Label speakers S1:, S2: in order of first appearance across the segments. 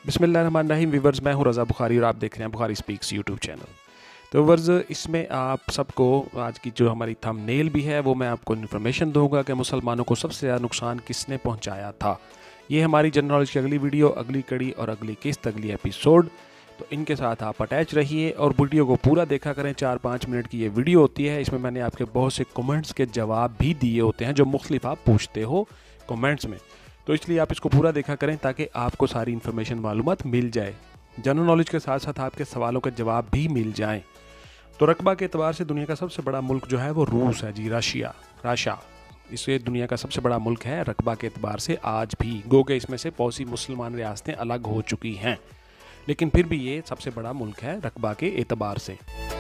S1: बिस्मिल्लाहिर्रहमानिर्रहीम व्यूवर्स, मैं हूं रज़ा बुखारी और आप देख रहे हैं बुखारी स्पीक्स यूट्यूब चैनल। तो व्यूवर्स, इसमें आप सबको आज की जो हमारी थंबनेल भी है वो मैं आपको इन्फॉर्मेशन दूंगा कि मुसलमानों को सबसे ज़्यादा नुकसान किसने पहुंचाया था। ये हमारी जनरल नॉलेज की अगली वीडियो, अगली कड़ी और अगली किस्त, अगली एपिसोड। तो इनके साथ आप अटैच रहिए और वीडियो को पूरा देखा करें। 4-5 मिनट की ये वीडियो होती है। इसमें मैंने आपके बहुत से कमेंट्स के जवाब भी दिए होते हैं जो मुख्तलिफ आप पूछते हो कमेंट्स में, तो इसलिए आप इसको पूरा देखा करें ताकि आपको सारी इन्फॉर्मेशन मालूमात मिल जाए। जनरल नॉलेज के साथ साथ आपके सवालों के जवाब भी मिल जाएं। तो रकबा के एतबार से दुनिया का सबसे बड़ा मुल्क जो है वो रूस है जी, राशा। इसे दुनिया का सबसे बड़ा मुल्क है रकबा के एतबार से आज भी। गो के इसमें से बहुत सी मुसलमान रियासतें अलग हो चुकी हैं, लेकिन फिर भी ये सबसे बड़ा मुल्क है रकबा के एतबार से।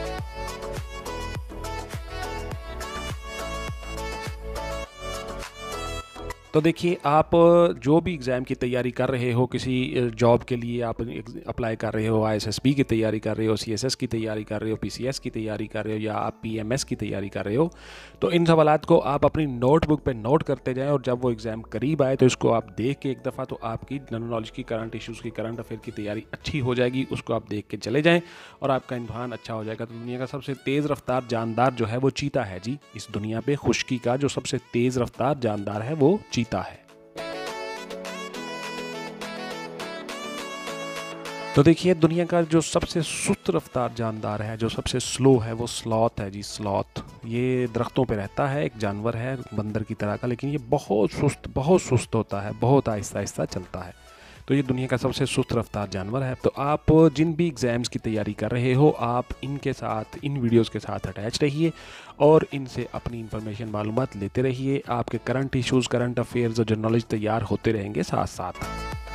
S1: तो देखिए, आप जो भी एग्ज़ाम की तैयारी कर रहे हो, किसी जॉब के लिए आप अप्लाई कर रहे हो, आईएसएसबी की तैयारी कर रहे हो, सीएसएस की तैयारी कर रहे हो, पीसीएस की तैयारी कर रहे हो या आप पीएमएस की तैयारी कर रहे हो, तो इन सवालात को आप अपनी नोटबुक पे नोट करते जाएं और जब वो एग्ज़ाम करीब आए तो इसको आप देख के एक दफ़ा तो आपकी जनरल नॉलेज की, करंट इशूज़ की, करंट अफेयर की तैयारी अच्छी हो जाएगी। उसको आप देख के चले जाएँ और आपका इम्तहान अच्छा हो जाएगा। तो दुनिया का सबसे तेज़ रफ्तार जानदार जो है वो चीता है जी। इस दुनिया पे खुश्की का जो सबसे तेज़ रफ्तार जानदार है वो चीता है। तो देखिए, दुनिया का जो सबसे सुस्त रफ्तार जानदार है, जो सबसे स्लो है, वो स्लॉथ है जी, स्लॉथ। ये दरख्तों पे रहता है, एक जानवर है बंदर की तरह का, लेकिन ये बहुत सुस्त होता है, बहुत आहिस्ता आहिस्ता चलता है। तो ये दुनिया का सबसे सुस्त रफ्तार जानवर है। तो आप जिन भी एग्ज़ाम्स की तैयारी कर रहे हो, आप इनके साथ, इन वीडियोस के साथ अटैच रहिए और इनसे अपनी इन्फॉर्मेशन मालूमात लेते रहिए। आपके करंट इशूज़, करंट अफेयर्स और जनरल नॉलेज तैयार होते रहेंगे साथ साथ।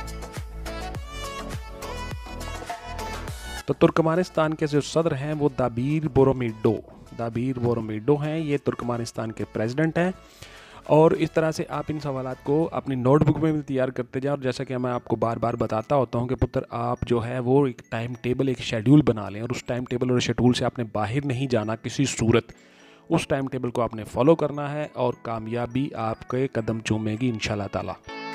S1: तो तुर्कमानिस्तान के जो सदर हैं वो दाबीर बोरोमिर्दो हैं। ये तुर्कमानिस्तान के प्रेसिडेंट हैं। और इस तरह से आप इन सवालात को अपनी नोटबुक में भी तैयार करते जाएं। और जैसा कि मैं आपको बार बार बताता होता हूं कि पुत्र, आप जो है वो एक टाइम टेबल, एक शेड्यूल बना लें और उस टाइम टेबल और शेड्यूल से आपने बाहर नहीं जाना किसी सूरत। उस टाइम टेबल को आपने फॉलो करना है और कामयाबी आपके कदम चूमेगी इंशाल्लाह ताला।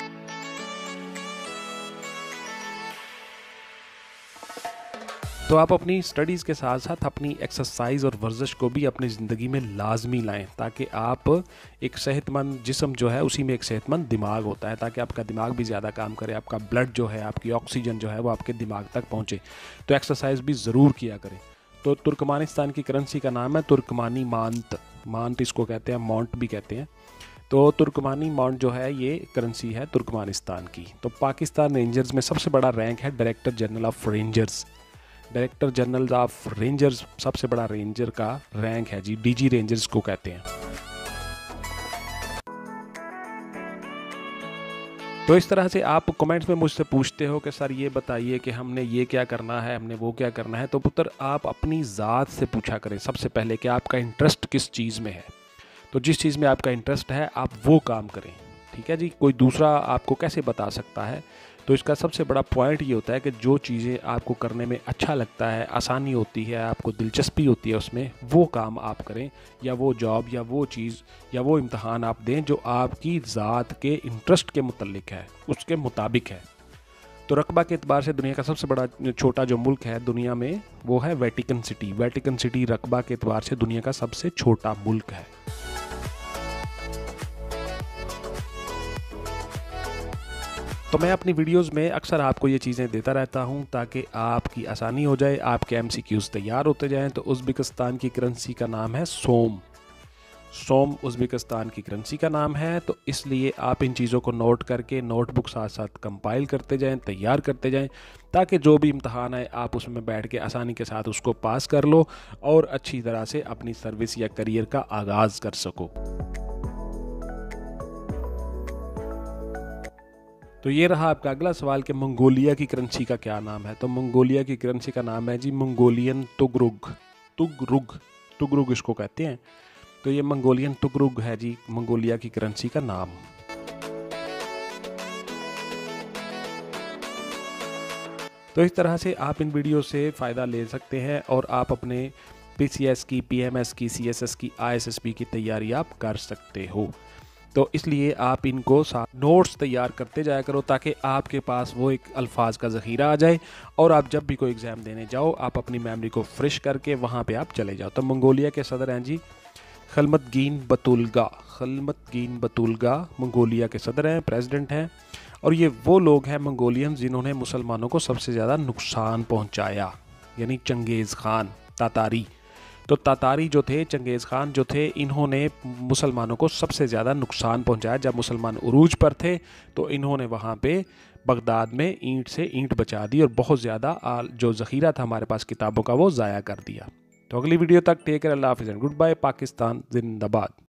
S1: तो आप अपनी स्टडीज़ के साथ साथ अपनी एक्सरसाइज और वर्जिश को भी अपनी ज़िंदगी में लाजमी लाएं, ताकि आप एक सेहतमंद जिस्म जो है उसी में एक सेहतमंद दिमाग होता है, ताकि आपका दिमाग भी ज़्यादा काम करे, आपका ब्लड जो है, आपकी ऑक्सीजन जो है वो आपके दिमाग तक पहुँचे। तो एक्सरसाइज भी ज़रूर किया करें। तो तुर्कमानिस्तान की करेंसी का नाम है तुर्कमानी मांट इसको कहते हैं, माउंट भी कहते हैं। तो तुर्कमानी माउंट जो है ये करेंसी है तुर्कमानिस्तान की। तो पाकिस्तान रेंजर्स में सबसे बड़ा रैंक है director general of rangers. Director general of rangers सबसे बड़ा रेंजर का रैंक है जी, डीजी रेंजर्स को कहते हैं। तो इस तरह से आप कमेंट्स में मुझसे पूछते हो कि सर ये बताइए कि हमने ये क्या करना है, हमने वो क्या करना है। तो पुत्र, आप अपनी ज़ात से पूछा करें सबसे पहले कि आपका इंटरेस्ट किस चीज़ में है। तो जिस चीज़ में आपका इंटरेस्ट है आप वो काम करें, ठीक है जी। कोई दूसरा आपको कैसे बता सकता है। तो इसका सबसे बड़ा पॉइंट ये होता है कि जो चीज़ें आपको करने में अच्छा लगता है, आसानी होती है, आपको दिलचस्पी होती है उसमें, वो काम आप करें, या वो जॉब या वो चीज़ या वो इम्तहान आप दें जो आपकी ज़ात के इंटरेस्ट के मुतल्लिक है, उसके मुताबिक है। तो रकबा के एतबार से दुनिया का सबसे बड़ा छोटा जो मुल्क है दुनिया में वो है वेटिकन सिटी। वेटिकन सिटी रकबा के एतबार से दुनिया का सबसे छोटा मुल्क है। तो मैं अपनी वीडियोस में अक्सर आपको ये चीज़ें देता रहता हूँ ताकि आपकी आसानी हो जाए, आपके एमसीक्यूज़ तैयार होते जाएं। तो उज़्बेकिस्तान की करेंसी का नाम है सोम उज़्बेकिस्तान की करेंसी का नाम है। तो इसलिए आप इन चीज़ों को नोट करके नोटबुक साथ साथ कंपाइल करते जाएं, तैयार करते जाएं, ताकि जो भी इम्तहान है आप उसमें बैठ के आसानी के साथ उसको पास कर लो और अच्छी तरह से अपनी सर्विस या करियर का आगाज़ कर सको। तो ये रहा आपका अगला सवाल कि मंगोलिया की करेंसी का क्या नाम है। तो मंगोलिया की करेंसी का नाम है जी मंगोलियन तुगरुग इसको कहते हैं। तो ये मंगोलियन तुगरुग है जी मंगोलिया की करेंसी का नाम। तो इस तरह से आप इन वीडियो से फ़ायदा ले सकते हैं और आप अपने पीसीएस की, पीएमएस की, सीएसएस की, आईएसएसबी की तैयारी आप कर सकते हो। तो इसलिए आप इनको नोट्स तैयार करते जाया करो ताकि आपके पास वो एक अल्फाज का ज़ख़ीरा आ जाए और आप जब भी कोई एग्ज़ाम देने जाओ आप अपनी मेमोरी को फ्रेश करके वहाँ पे आप चले जाओ। तो मंगोलिया के सदर हैं जी खलमतगीन बतुल्गा मंगोलिया के सदर हैं, प्रेसिडेंट हैं। और ये वो लोग हैं मंगोलियन जिन्होंने मुसलमानों को सबसे ज़्यादा नुकसान पहुँचाया, यानी चंगेज़ ख़ान तातारी। तो तातारी जो थे, चंगेज़ ख़ान जो थे, इन्होंने मुसलमानों को सबसे ज़्यादा नुकसान पहुंचाया। जब मुसलमान उरूज पर थे तो इन्होंने वहाँ पे बगदाद में ईंट से ईंट बचा दी और बहुत ज़्यादा जो ज़ख़ीरा था हमारे पास किताबों का वो ज़ाया कर दिया। तो अगली वीडियो तक टेक केयर, अल्लाह हाफ़िज़ एंड गुड बाय। पाकिस्तान जिंदाबाद।